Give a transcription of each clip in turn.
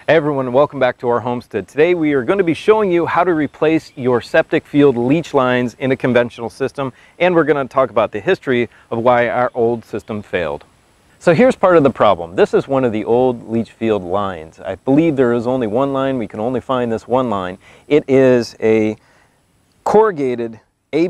Hey everyone, welcome back to our homestead. Today we are going to be showing you how to replace your septic field leach lines in a conventional system, and we're going to talk about the history of why our old system failed. So here's part of the problem. This is one of the old leach field lines. I believe there is only one line. We can only find this one line. It is a corrugated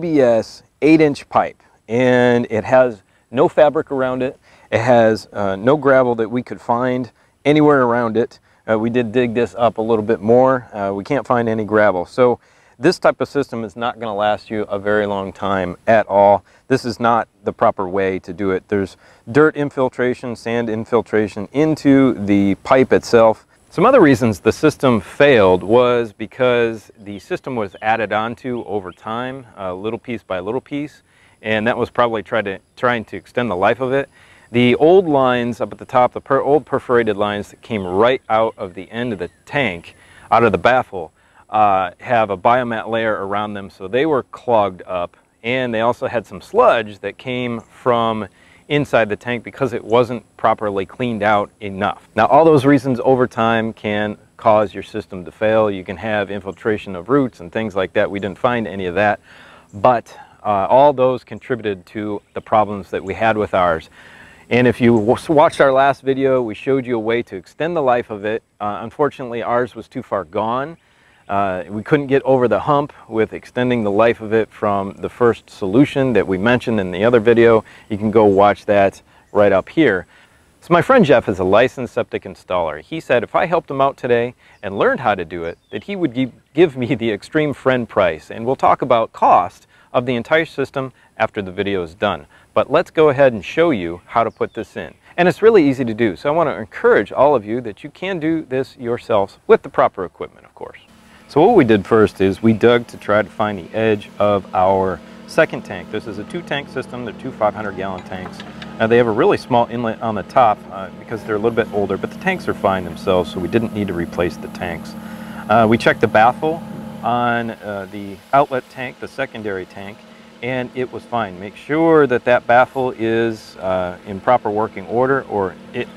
ABS 8-inch pipe, and it has no fabric around it. It has no gravel that we could find anywhere around it. We did dig this up a little bit more. We can't find any gravel. So this type of system is not going to last you a very long time at all. This is not the proper way to do it. There's dirt infiltration, sand infiltration into the pipe itself. Some other reasons the system failed was because the system was added onto over time, little piece by little piece, and that was probably trying to extend the life of it. The old lines up at the top, the old perforated lines that came right out of the end of the tank, out of the baffle, have a biomat layer around them, so they were clogged up. And they also had some sludge that came from inside the tank because it wasn't properly cleaned out enough. Now, all those reasons over time can cause your system to fail. You can have infiltration of roots and things like that. We didn't find any of that, but all those contributed to the problems that we had with ours. And if you watched our last video, we showed you a way to extend the life of it. Unfortunately, ours was too far gone. We couldn't get over the hump with extending the life of it from the first solution that we mentioned in the other video. You can go watch that right up here. So my friend Jeff is a licensed septic installer. He said if I helped him out today and learned how to do it, that he would give me the extreme friend price. And we'll talk about cost of the entire system after the video is done. But let's go ahead and show you how to put this in. And it's really easy to do. So I want to encourage all of you that you can do this yourselves with the proper equipment, of course. So what we did first is we dug to try to find the edge of our second tank. This is a 2-tank system. They're two 500-gallon tanks. They have a really small inlet on the top because they're a little bit older, but the tanks are fine themselves, so we didn't need to replace the tanks. We checked the baffle on the outlet tank, the secondary tank, and it was fine. Make sure that that baffle is in proper working order, or it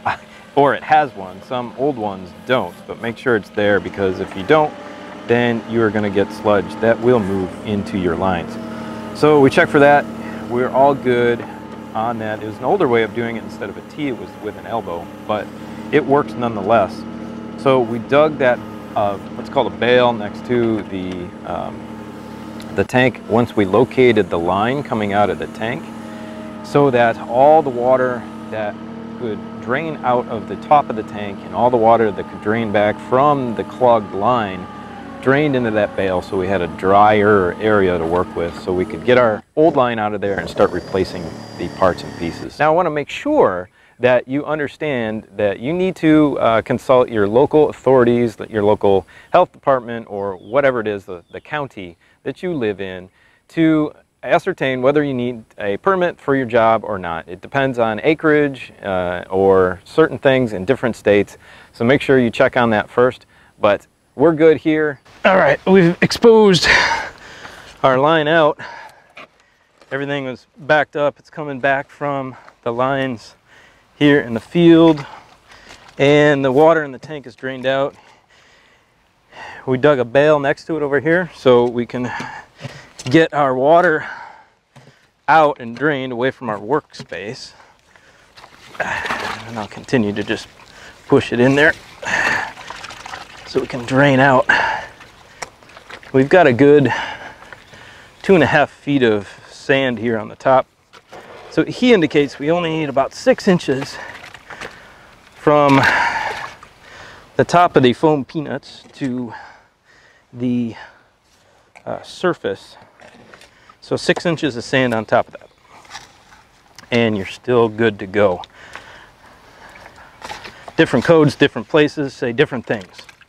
has one. Some old ones don't, but make sure it's there, because if you don't, then you are going to get sludge that will move into your lines. So we checked for that. We're all good on that. It was an older way of doing it. Instead of a T, it was with an elbow, but it works nonetheless. So we dug that what's called a bale next to the tank once we located the line coming out of the tank, so that all the water that could drain out of the top of the tank and all the water that could drain back from the clogged line drained into that bale, so we had a drier area to work with, so we could get our old line out of there and start replacing the parts and pieces. Now I want to make sure that you understand that you need to consult your local authorities, your local health department, or whatever it is, the county that you live in, to ascertain whether you need a permit for your job or not. It depends on acreage or certain things in different states, so make sure you check on that first. But we're good here. All right, we've exposed our line out. Everything was backed up. It's coming back from the lines here in the field, and the water in the tank is drained out. We dug a bale next to it over here so we can get our water out and drained away from our workspace. And I'll continue to just push it in there so we can drain out. We've got a good 2.5 feet of sand here on the top. So he indicates we only need about 6 inches from the top of the foam peanuts to the surface. So 6 inches of sand on top of that, and you're still good to go. Different codes, different places say different things.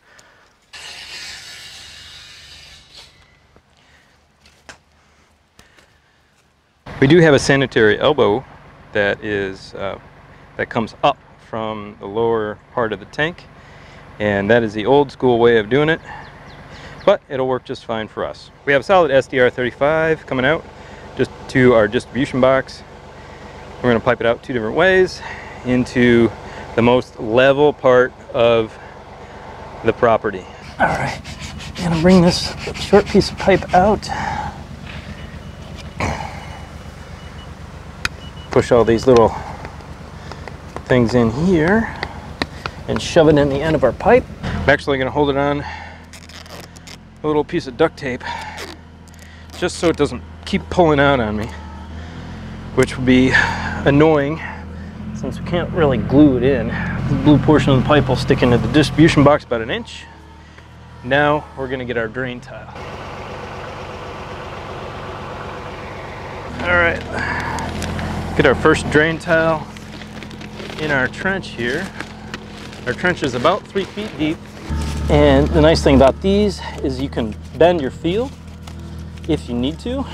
We do have a sanitary elbow that comes up from the lower part of the tank, and that is the old school way of doing it, but it'll work just fine for us. We have a solid SDR35 coming out just to our distribution box. We're going to pipe it out 2 different ways into the most level part of the property. All right, I'm gonna bring this short piece of pipe out. Push all these little things in here and shove it in the end of our pipe. I'm actually gonna hold it on a little piece of duct tape just so it doesn't keep pulling out on me, which would be annoying since we can't really glue it in. The blue portion of the pipe will stick into the distribution box about 1 inch. Now we're gonna get our drain tile. All right, get our first drain tile in our trench here. Our trench is about 3 feet deep. And the nice thing about these is you can bend your field if you need to.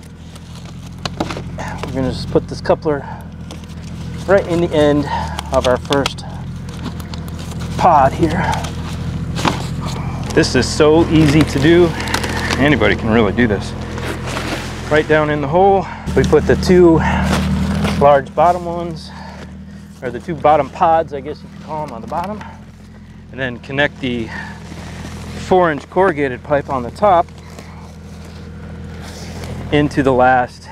We're gonna just put this coupler right in the end of our first pod here. This is so easy to do. Anybody can really do this. Right down in the hole, we put the 2 large bottom ones, or the 2 bottom pods, I guess you could call them, on the bottom, and then connect the 4-inch corrugated pipe on the top into the last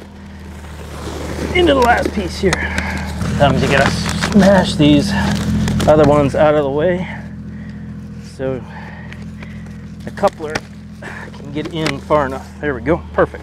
piece here. Sometimes you gotta smash these other ones out of the way so the coupler can get in far enough. There we go, perfect.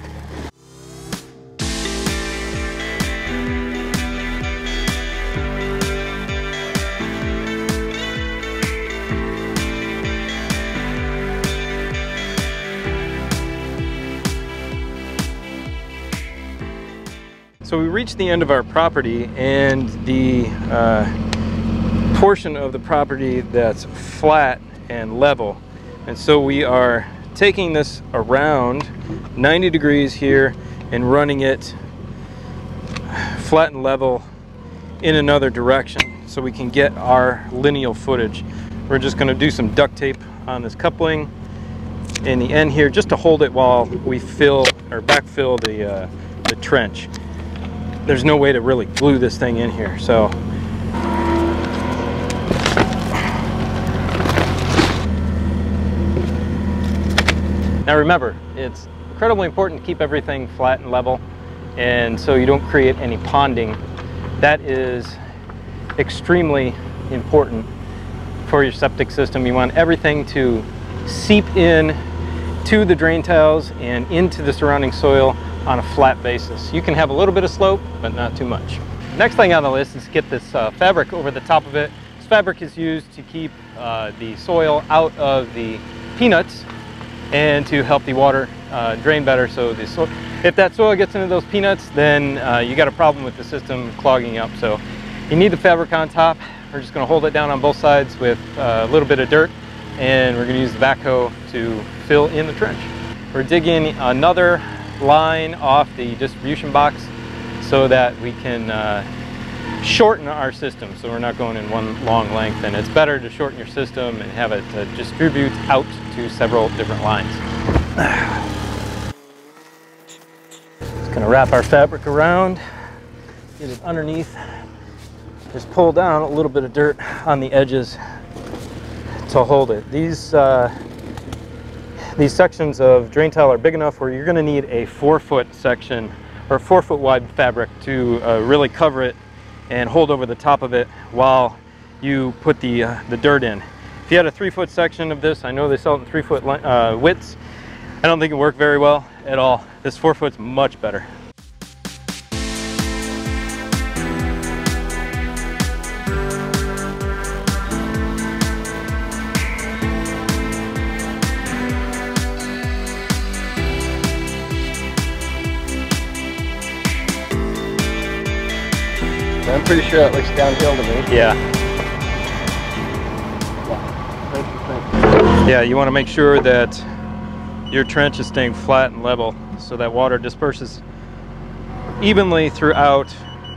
So we reached the end of our property, and the portion of the property that's flat and level. And so we are taking this around 90 degrees here and running it flat and level in another direction so we can get our lineal footage. We're just going to do some duct tape on this coupling in the end here just to hold it while we fill or backfill the trench. There's no way to really glue this thing in here, so now remember, it's incredibly important to keep everything flat and level, and so you don't create any ponding. That is extremely important for your septic system. You want everything to seep in to the drain tiles and into the surrounding soil on a flat basis. You can have a little bit of slope, but not too much. Next thing on the list is to get this fabric over the top of it. This fabric is used to keep the soil out of the peanuts and to help the water drain better. So if that soil gets into those peanuts, then you got a problem with the system clogging up. So you need the fabric on top. We're just gonna hold it down on both sides with a little bit of dirt, and we're gonna use the backhoe to fill in the trench. We're digging another line off the distribution box so that we can shorten our system, so we're not going in one long length, and it's better to shorten your system and have it distribute out to several different lines. Just gonna wrap our fabric around, get it underneath, just pull down a little bit of dirt on the edges to hold it. These sections of drain tile are big enough where you're going to need a 4-foot section or 4-foot wide fabric to really cover it and hold over the top of it while you put the dirt in. If you had a 3-foot section of this, I know they sell it in 3-foot widths, I don't think it worked very well at all. This 4-foot's much better. I'm pretty sure it looks downhill to me. Yeah. Yeah, you want to make sure that your trench is staying flat and level so that water disperses evenly throughout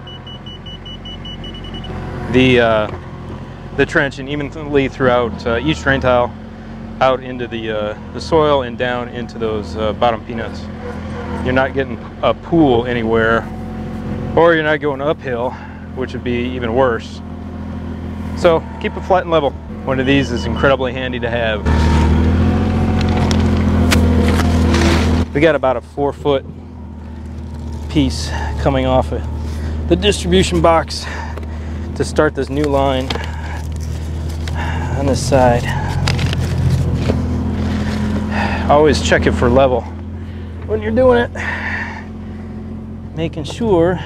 the trench and evenly throughout each drain tile out into the soil and down into those bottom peanuts. You're not getting a pool anywhere, or you're not going uphill, which would be even worse. So keep it flat and level. One of these is incredibly handy to have. We got about a 4-foot piece coming off of the distribution box to start this new line on this side. Always check it for level when you're doing it, making sure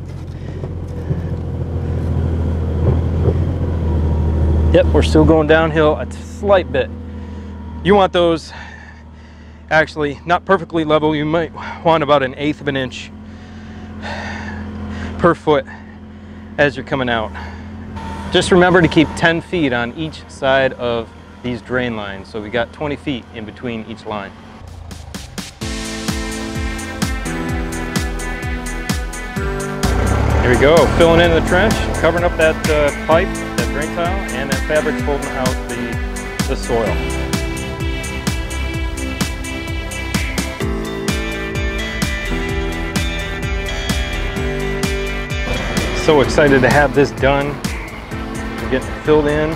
yep, we're still going downhill a slight bit. You want those actually not perfectly level. You might want about 1/8 of an inch per foot as you're coming out. Just remember to keep 10 feet on each side of these drain lines. So we got 20 feet in between each line. Here we go, filling in the trench, covering up that pipe, that drain tile, and that fabric's holding out the soil. So excited to have this done. We're getting filled in.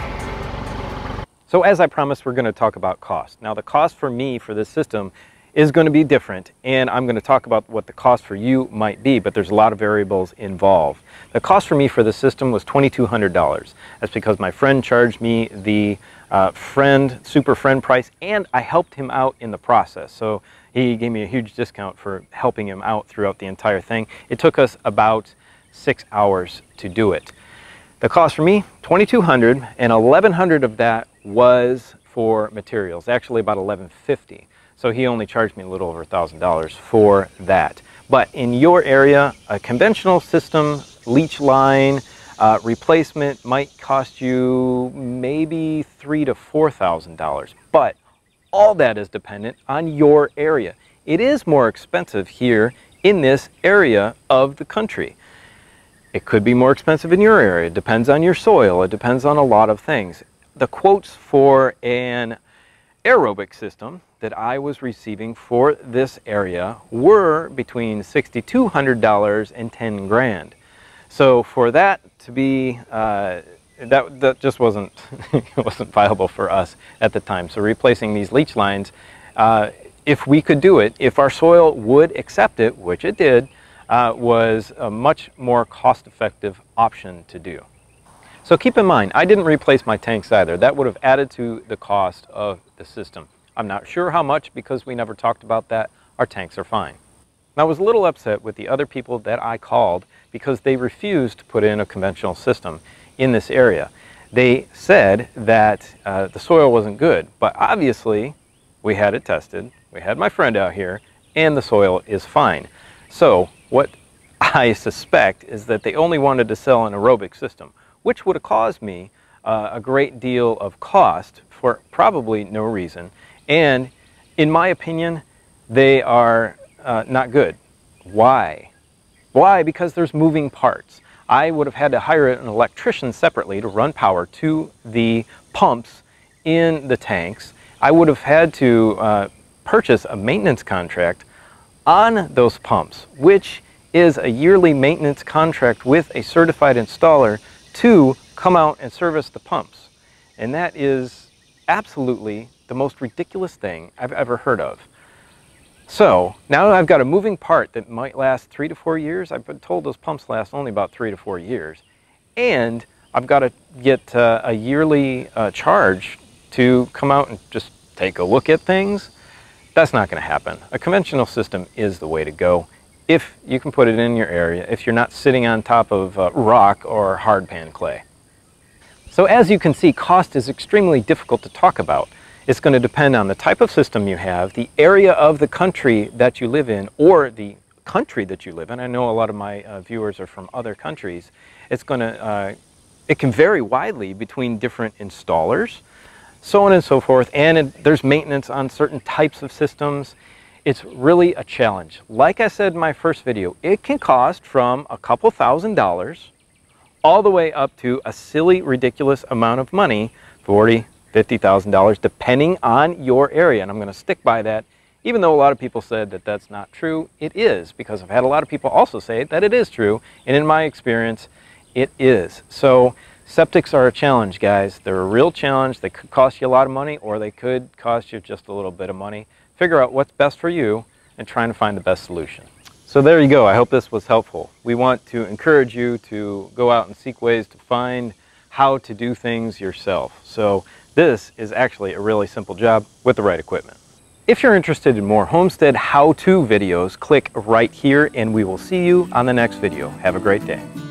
So as I promised, we're going to talk about cost. Now the cost for me for this system is going to be different, and I'm going to talk about what the cost for you might be, but there's a lot of variables involved. The cost for me for the system was $2,200. That's because my friend charged me the super friend price, and I helped him out in the process. So he gave me a huge discount for helping him out throughout the entire thing. It took us about 6 hours to do it. The cost for me, $2,200, and $1,100 of that was for materials, actually about $1,150. So he only charged me a little over $1,000 for that. But in your area, a conventional system, leach line, replacement might cost you maybe $3,000 to $4,000. But all that is dependent on your area. It is more expensive here in this area of the country. It could be more expensive in your area. It depends on your soil. It depends on a lot of things. The quotes for an aerobic system that I was receiving for this area were between $6,200 and $10 grand. So for that to be, that just wasn't, it wasn't viable for us at the time. So replacing these leach lines, if we could do it, if our soil would accept it, which it did, was a much more cost-effective option to do. So keep in mind, I didn't replace my tanks either. That would have added to the cost of the system. I'm not sure how much because we never talked about that. Our tanks are fine. I was a little upset with the other people that I called because they refused to put in a conventional system in this area. They said that the soil wasn't good, but obviously we had it tested. We had my friend out here and the soil is fine. So what I suspect is that they only wanted to sell an aerobic system, which would have caused me a great deal of cost for probably no reason. And in my opinion, they are not good. Why? Why? Because there's moving parts. I would have had to hire an electrician separately to run power to the pumps in the tanks. I would have had to purchase a maintenance contract on those pumps, which is a yearly maintenance contract with a certified installer to come out and service the pumps. And that is absolutely the most ridiculous thing I've ever heard of. So now I've got a moving part that might last 3 to 4 years. I've been told those pumps last only about 3 to 4 years. And I've got to get a yearly charge to come out and just take a look at things. That's not going to happen. A conventional system is the way to go if you can put it in your area, if you're not sitting on top of rock or hard pan clay. So as you can see, cost is extremely difficult to talk about. It's going to depend on the type of system you have, the area of the country that you live in, or the country that you live in. I know a lot of my viewers are from other countries. It's going to, it can vary widely between different installers, so on and so forth, and there's maintenance on certain types of systems. It's really a challenge. Like I said in my first video, it can cost from a couple $1,000s all the way up to a silly, ridiculous amount of money, $40,000, $50,000, depending on your area. And I'm going to stick by that, even though a lot of people said that that's not true. It is, because I've had a lot of people also say that it is true, and in my experience, it is. So Septics are a challenge, guys. They're a real challenge. They could cost you a lot of money, or they could cost you just a little bit of money. Figure out what's best for you and trying to find the best solution. So there you go. I hope this was helpful. We want to encourage you to go out and seek ways to find how to do things yourself. So this is actually a really simple job with the right equipment. If you're interested in more homestead how-to videos, click right here and we will see you on the next video. Have a great day.